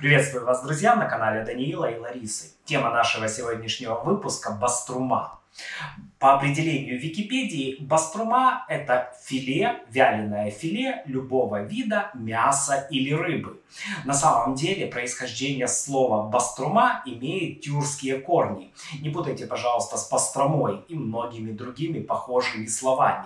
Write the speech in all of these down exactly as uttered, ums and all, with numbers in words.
Приветствую вас, друзья, на канале Даниила и Ларисы. Тема нашего сегодняшнего выпуска – бастурма. По определению Википедии, бастурма – это филе, вяленое филе любого вида мяса или рыбы. На самом деле происхождение слова бастурма имеет тюркские корни. Не путайте, пожалуйста, с пастромой и многими другими похожими словами.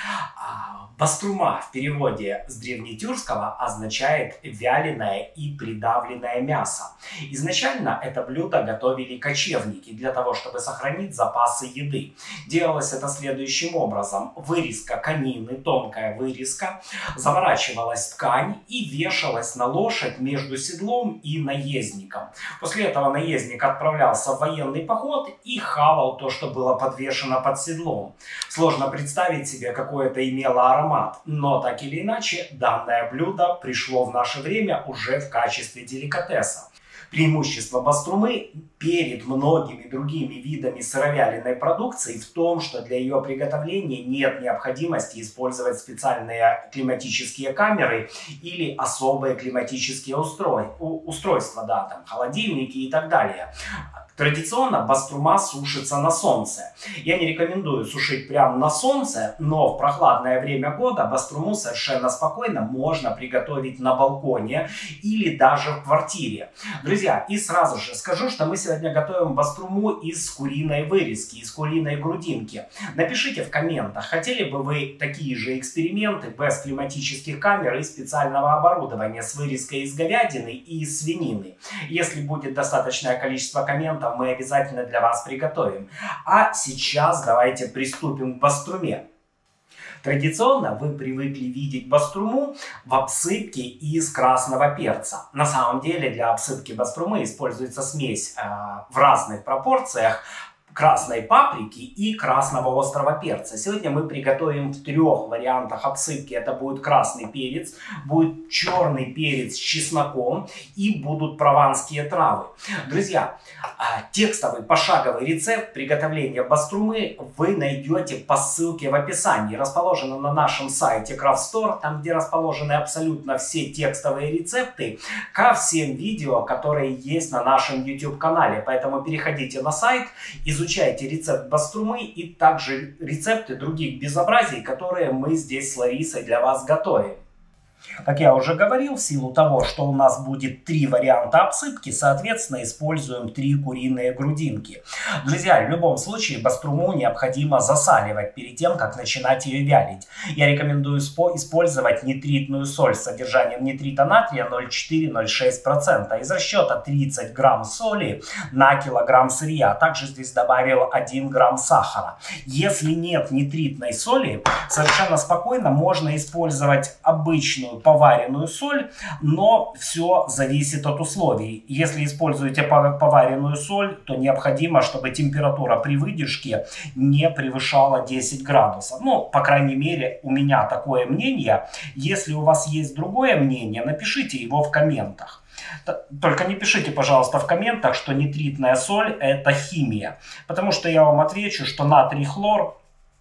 Бастурма в переводе с древнетюркского означает вяленое и придавленное мясо. Изначально это блюдо готовили кочевники для того, чтобы сохранить запасы еды. Делалось это следующим образом. Вырезка конины, тонкая вырезка, заворачивалась в ткань и вешалась на лошадь между седлом и наездником. После этого наездник отправлялся в военный поход и хавал то, что было подвешено под седлом. Сложно представить себе, какой это имело аромат, но так или иначе данное блюдо пришло в наше время уже в качестве деликатеса. Преимущество бастурмы перед многими другими видами сыровяленой продукции в том, что для ее приготовления нет необходимости использовать специальные климатические камеры или особые климатические устрой... устройства, да, там, холодильники и так далее. Традиционно бастурма сушится на солнце. Я не рекомендую сушить прямо на солнце, но в прохладное время года баструму совершенно спокойно можно приготовить на балконе или даже в квартире. Друзья, и сразу же скажу, что мы сегодня готовим баструму из куриной вырезки, из куриной грудинки. Напишите в комментах, хотели бы вы такие же эксперименты без климатических камер и специального оборудования с вырезкой из говядины и из свинины. Если будет достаточное количество комментов, мы обязательно для вас приготовим. А сейчас давайте приступим к бастурме. Традиционно вы привыкли видеть баструму в обсыпке из красного перца. На самом деле для обсыпки баструмы используется смесь э, в разных пропорциях красной паприки и красного острого перца. Сегодня мы приготовим в трех вариантах обсыпки. Это будет красный перец, будет черный перец с чесноком и будут прованские травы. Друзья, текстовый пошаговый рецепт приготовления баструмы вы найдете по ссылке в описании. Расположено на нашем сайте Крафтстор, там где расположены абсолютно все текстовые рецепты ко всем видео, которые есть на нашем YouTube канале. Поэтому переходите на сайт, изучайте Изучайте рецепт баструмы и также рецепты других безобразий, которые мы здесь с Ларисой для вас готовим. Как я уже говорил, в силу того, что у нас будет три варианта обсыпки, соответственно, используем три куриные грудинки. Друзья, в любом случае баструму необходимо засаливать перед тем, как начинать ее вялить. Я рекомендую использовать нитритную соль с содержанием нитрита натрия ноль целых четыре - ноль целых шесть десятых процента из расчета тридцать грамм соли на килограмм сырья. Также здесь добавил один грамм сахара. Если нет нитритной соли, совершенно спокойно можно использовать обычную поваренную соль, но все зависит от условий. Если используете поваренную соль, то необходимо, чтобы температура при выдержке не превышала десять градусов. Ну, по крайней мере, у меня такое мнение. Если у вас есть другое мнение, напишите его в комментах. Только не пишите, пожалуйста, в комментах, что нитритная соль – это химия. Потому что я вам отвечу, что натрий хлор,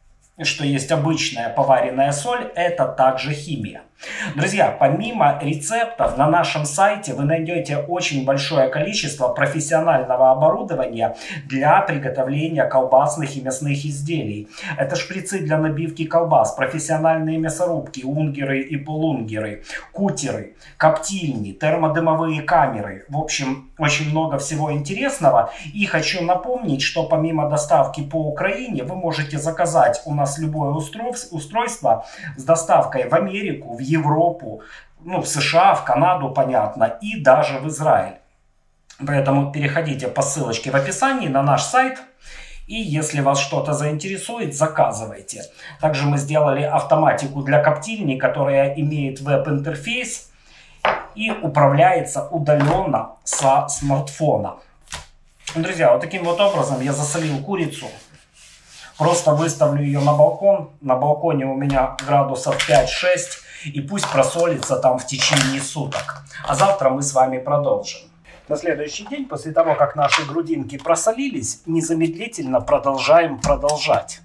что есть обычная поваренная соль, это также химия. Друзья, помимо рецептов на нашем сайте вы найдете очень большое количество профессионального оборудования для приготовления колбасных и мясных изделий. Это шприцы для набивки колбас, профессиональные мясорубки, унгеры и полунгеры, кутеры, коптильни, термодымовые камеры. В общем, очень много всего интересного. И хочу напомнить, что помимо доставки по Украине, вы можете заказать у нас любое устройство с доставкой в Америку, в Европу, ну, в США, в Канаду, понятно, и даже в Израиль. Поэтому переходите по ссылочке в описании на наш сайт. И если вас что-то заинтересует, заказывайте. Также мы сделали автоматику для коптильни, которая имеет веб-интерфейс и управляется удаленно со смартфона. Друзья, вот таким вот образом я засолил курицу. Просто выставлю ее на балкон. На балконе у меня градусов пять-шесть. И пусть просолится там в течение суток. А завтра мы с вами продолжим. На следующий день, после того, как наши грудинки просолились, незамедлительно продолжаем продолжать.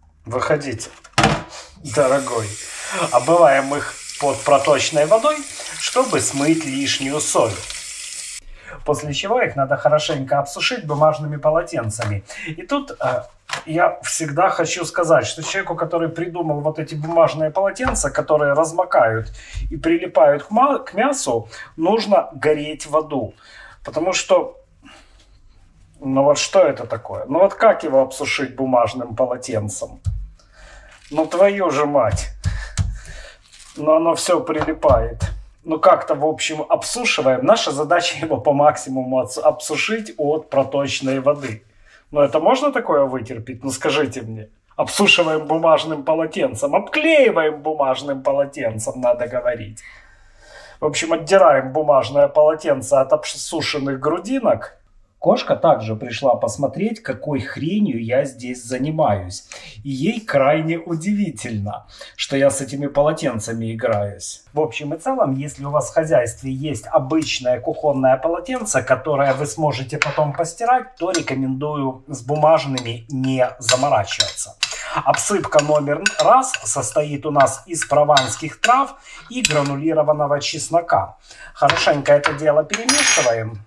Выходите, дорогой. Обмываем их под проточной водой. чтобы смыть лишнюю соль. После чего их надо хорошенько обсушить бумажными полотенцами. И тут э, я всегда хочу сказать, что человеку, который придумал вот эти бумажные полотенца, которые размокают и прилипают к, к мясу, нужно гореть в аду. Потому что, ну вот что это такое? Ну вот как его обсушить бумажным полотенцем? Ну твою же мать! Но оно все прилипает. Ну как-то, в общем, обсушиваем. Наша задача его по максимуму обсушить от проточной воды. Но это можно такое вытерпеть? Ну скажите мне. Обсушиваем бумажным полотенцем. Обклеиваем бумажным полотенцем, надо говорить. В общем, отдираем бумажное полотенце от обсушенных грудинок. Кошка также пришла посмотреть, какой хренью я здесь занимаюсь. И ей крайне удивительно, что я с этими полотенцами играюсь. В общем и целом, если у вас в хозяйстве есть обычное кухонное полотенце, которое вы сможете потом постирать, то рекомендую с бумажными не заморачиваться. Обсыпка номер раз состоит у нас из прованских трав и гранулированного чеснока. Хорошенько это дело перемешиваем.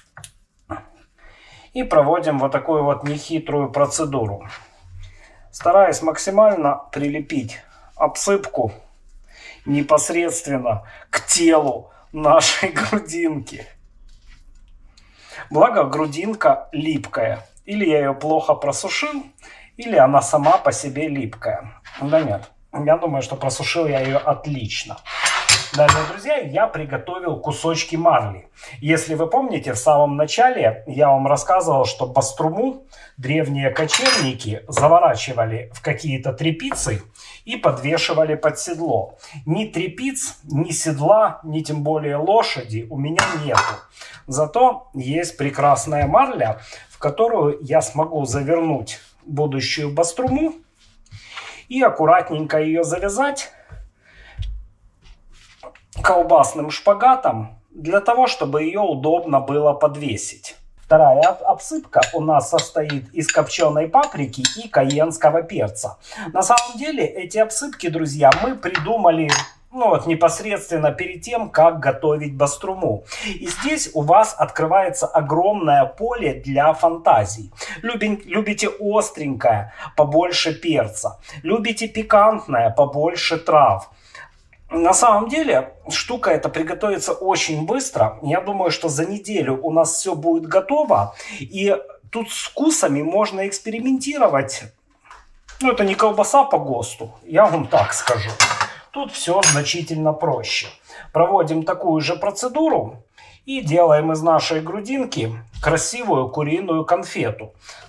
И проводим вот такую вот нехитрую процедуру. Стараясь максимально прилепить обсыпку непосредственно к телу нашей грудинки. Благо грудинка липкая. Или я ее плохо просушил, или она сама по себе липкая. Да нет, я думаю, что просушил я ее отлично. Далее, друзья, я приготовил кусочки марли. Если вы помните, в самом начале я вам рассказывал, что баструму древние кочевники заворачивали в какие-то тряпицы и подвешивали под седло. Ни тряпиц, ни седла, ни тем более лошади у меня нету. Зато есть прекрасная марля, в которую я смогу завернуть будущую баструму и аккуратненько ее завязать колбасным шпагатом для того, чтобы ее удобно было подвесить. Вторая обсыпка у нас состоит из копченой паприки и кайенского перца. На самом деле эти обсыпки, друзья, мы придумали ну, вот, непосредственно перед тем, как готовить баструму. И здесь у вас открывается огромное поле для фантазий. Люби, любите остренькое, побольше перца. Любите пикантное, побольше трав. На самом деле, штука эта приготовится очень быстро. Я думаю, что за неделю у нас все будет готово. И тут с вкусами можно экспериментировать. Ну, это не колбаса по ГОСТу, я вам так скажу. Тут все значительно проще. Проводим такую же процедуру и делаем из нашей грудинки красивую куриную конфету,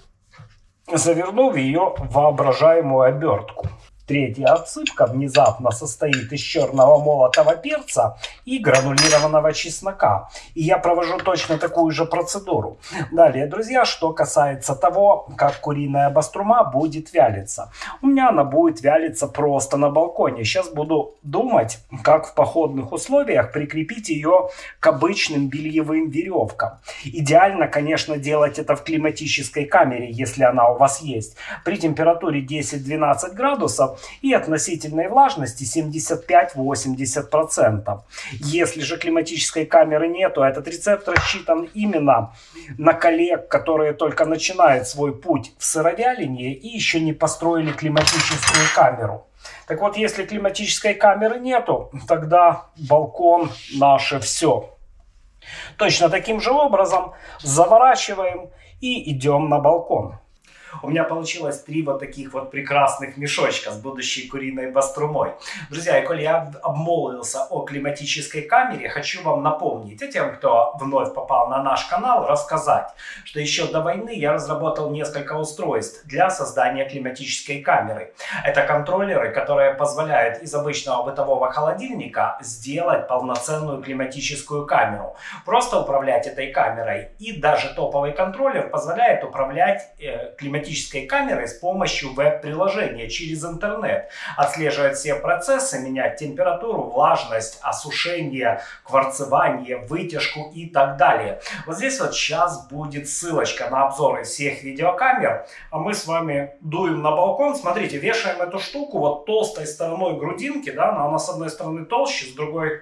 завернув ее в воображаемую обертку. Третья обсыпка внезапно состоит из черного молотого перца и гранулированного чеснока. И я провожу точно такую же процедуру. Далее, друзья, что касается того, как куриная баструма будет вялиться. У меня она будет вялиться просто на балконе. Сейчас буду думать, как в походных условиях прикрепить ее к обычным бельевым веревкам. Идеально, конечно, делать это в климатической камере, если она у вас есть. При температуре десять-двенадцать градусов и относительной влажности семьдесят пять-восемьдесят процентов. Если же климатической камеры нету, этот рецепт рассчитан именно на коллег, которые только начинают свой путь в сыровялении и еще не построили климатическую камеру. Так вот, если климатической камеры нету, тогда балкон наше все. Точно таким же образом заворачиваем и идем на балкон. У меня получилось три вот таких вот прекрасных мешочка с будущей куриной баструмой. Друзья, и коли я обмолвился о климатической камере, хочу вам напомнить, а тем, кто вновь попал на наш канал, рассказать, что еще до войны я разработал несколько устройств для создания климатической камеры. Это контроллеры, которые позволяют из обычного бытового холодильника сделать полноценную климатическую камеру. Просто управлять этой камерой. И даже топовый контроллер позволяет управлять э, климатической камерой с помощью веб-приложения через интернет. Отслеживать все процессы, менять температуру, влажность, осушение, кварцевание, вытяжку и так далее. Вот здесь вот сейчас будет ссылочка на обзоры всех видеокамер. А мы с вами дуем на балкон. Смотрите, вешаем эту штуку вот толстой стороной грудинки. Да, она с одной стороны толще, с другой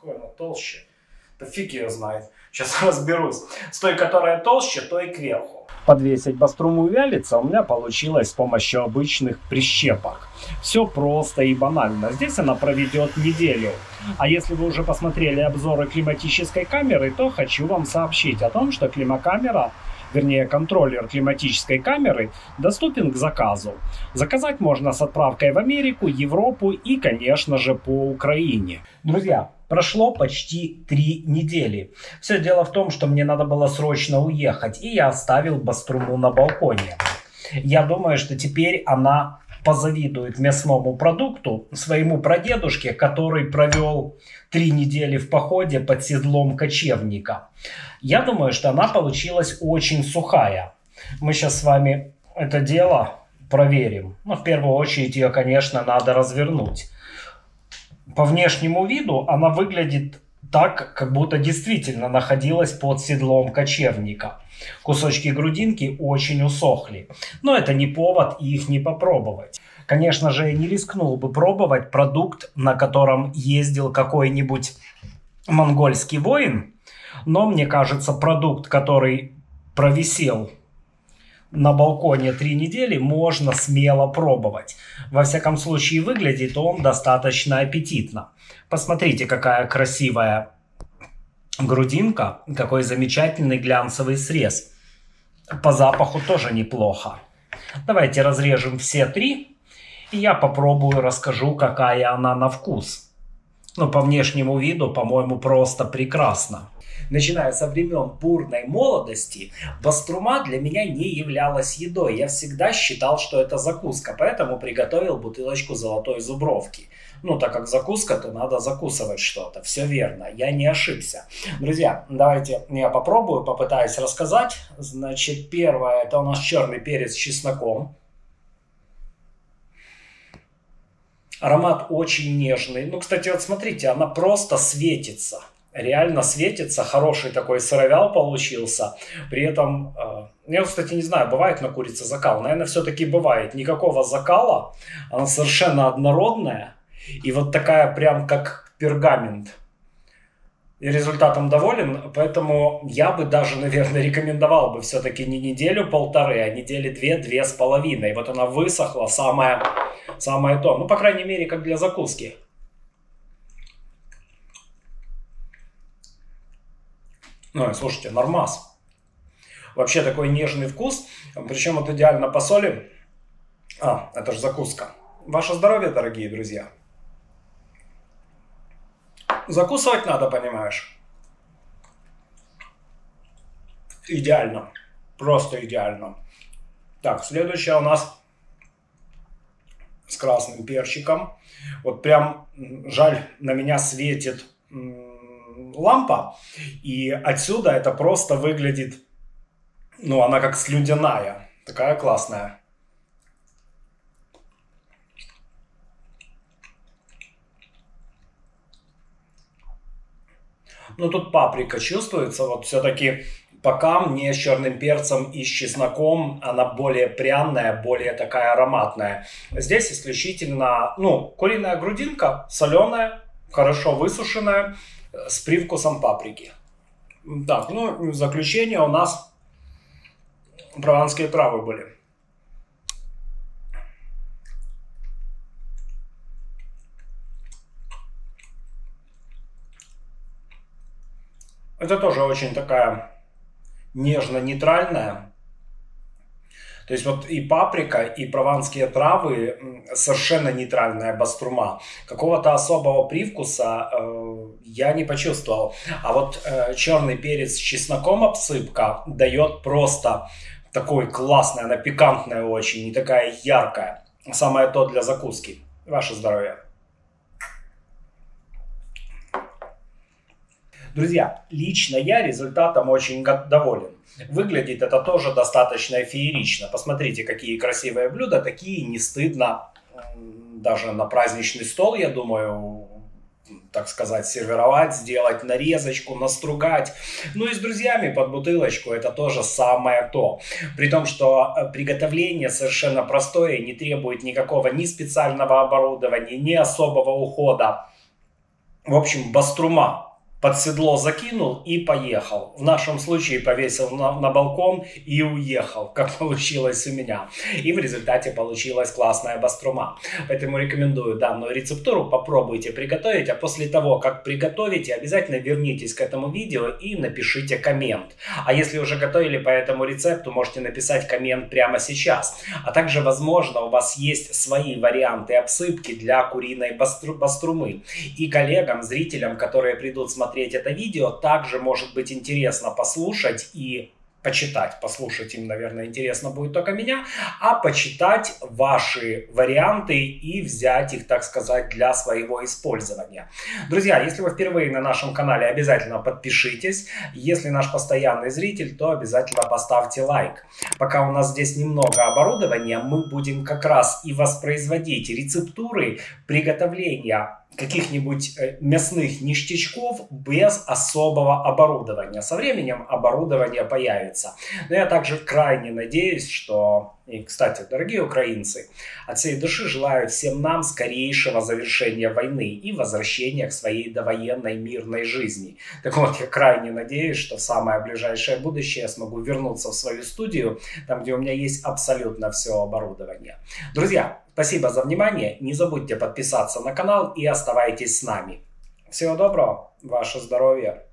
Какой она толще? Да фиг ее знает. Сейчас разберусь. С той, которая толще, той кверху. Подвесить баструму вялиться у меня получилось с помощью обычных прищепок. Все просто и банально. Здесь она проведет неделю. А если вы уже посмотрели обзоры климатической камеры, то хочу вам сообщить о том, что климакамера, вернее контроллер климатической камеры, доступен к заказу. Заказать можно с отправкой в Америку, Европу и, конечно же, по Украине. Друзья, прошло почти три недели. Все дело в том, что мне надо было срочно уехать, и я оставил баструму на балконе. Я думаю, что теперь она позавидует мясному продукту своему прадедушке, который провел три недели в походе под седлом кочевника. Я думаю, что она получилась очень сухая. Мы сейчас с вами это дело проверим. Но в первую очередь ее, конечно, надо развернуть. По внешнему виду она выглядит так, как будто действительно находилась под седлом кочевника. Кусочки грудинки очень усохли. Но это не повод их не попробовать. Конечно же, я не рискнул бы пробовать продукт, на котором ездил какой-нибудь монгольский воин. Но мне кажется, продукт, который провисел на балконе три недели, можно смело пробовать. Во всяком случае, выглядит он достаточно аппетитно. Посмотрите, какая красивая грудинка, какой замечательный глянцевый срез. По запаху тоже неплохо. Давайте разрежем все три, и я попробую, расскажу, какая она на вкус. Ну, по внешнему виду, по-моему, просто прекрасно. Начиная со времен бурной молодости, баструма для меня не являлась едой. Я всегда считал, что это закуска, поэтому приготовил бутылочку золотой зубровки. Ну, так как закуска, то надо закусывать что-то. Все верно, я не ошибся. Друзья, давайте я попробую, попытаюсь рассказать. Значит, первое, это у нас черный перец с чесноком. Аромат очень нежный. Ну, кстати, вот смотрите, она просто светится. Реально светится, хороший такой сыровял получился. При этом, э, я, кстати, не знаю, бывает на курице закал. Наверное, все-таки бывает. Никакого закала, она совершенно однородная. И вот такая прям как пергамент. И результатом доволен, поэтому я бы даже, наверное, рекомендовал бы все-таки не неделю-полторы, а недели две-две с половиной. Вот она высохла, самое, самое то. Ну, по крайней мере, как для закуски. Ну, слушайте, нормас. Вообще такой нежный вкус. Причем вот идеально по соли. А, это же закуска. Ваше здоровье, дорогие друзья. Закусывать надо, понимаешь? Идеально. Просто идеально. Так, следующее у нас с красным перчиком. Вот прям жаль, на меня светит лампа, и отсюда это просто выглядит, ну, она как слюдяная, такая классная. Ну, тут паприка чувствуется, вот все-таки пока мне с черным перцем и с чесноком она более пряная, более такая ароматная. Здесь исключительно, ну, куриная грудинка, соленая, хорошо высушенная, с привкусом паприки. Так, ну, в заключение у нас прованские травы были. Это тоже очень такая нежно-нейтральная. То есть вот и паприка, и прованские травы совершенно нейтральная баструма. Какого-то особого привкуса э, я не почувствовал. А вот э, черный перец с чесноком обсыпка дает просто такой классный, она пикантная очень, не такая яркая. Самое то для закуски. Ваше здоровье. Друзья, лично я результатом очень доволен. Выглядит это тоже достаточно феерично. Посмотрите, какие красивые блюда, такие не стыдно даже на праздничный стол, я думаю, так сказать, сервировать, сделать нарезочку, настругать. Ну и с друзьями под бутылочку это тоже самое то. При том, что приготовление совершенно простое, не требует никакого ни специального оборудования, ни особого ухода В общем, баструма под седло закинул и поехал. В нашем случае повесил на, на балкон и уехал, как получилось у меня. И в результате получилась классная баструма. Поэтому рекомендую данную рецептуру, попробуйте приготовить, а после того, как приготовите, обязательно вернитесь к этому видео и напишите коммент. А если уже готовили по этому рецепту, можете написать коммент прямо сейчас. А также, возможно, у вас есть свои варианты обсыпки для куриной бастру, баструмы. И коллегам, зрителям, которые придут смотреть это видео, также может быть интересно послушать и почитать. Послушать им, наверное, интересно будет только меня, а почитать ваши варианты и взять их, так сказать, для своего использования. Друзья, если вы впервые на нашем канале, обязательно подпишитесь. Если наш постоянный зритель, то обязательно поставьте лайк. Пока у нас здесь немного оборудования, мы будем как раз и воспроизводить рецептуры приготовления каких-нибудь мясных ништячков без особого оборудования. Со временем оборудование появится. Но я также крайне надеюсь, что... И, кстати, дорогие украинцы, от всей души желаю всем нам скорейшего завершения войны и возвращения к своей довоенной мирной жизни. Так вот, я крайне надеюсь, что в самое ближайшее будущее я смогу вернуться в свою студию, там, где у меня есть абсолютно все оборудование. Друзья, спасибо за внимание. Не забудьте подписаться на канал и оставайтесь с нами. Всего доброго, ваше здоровье.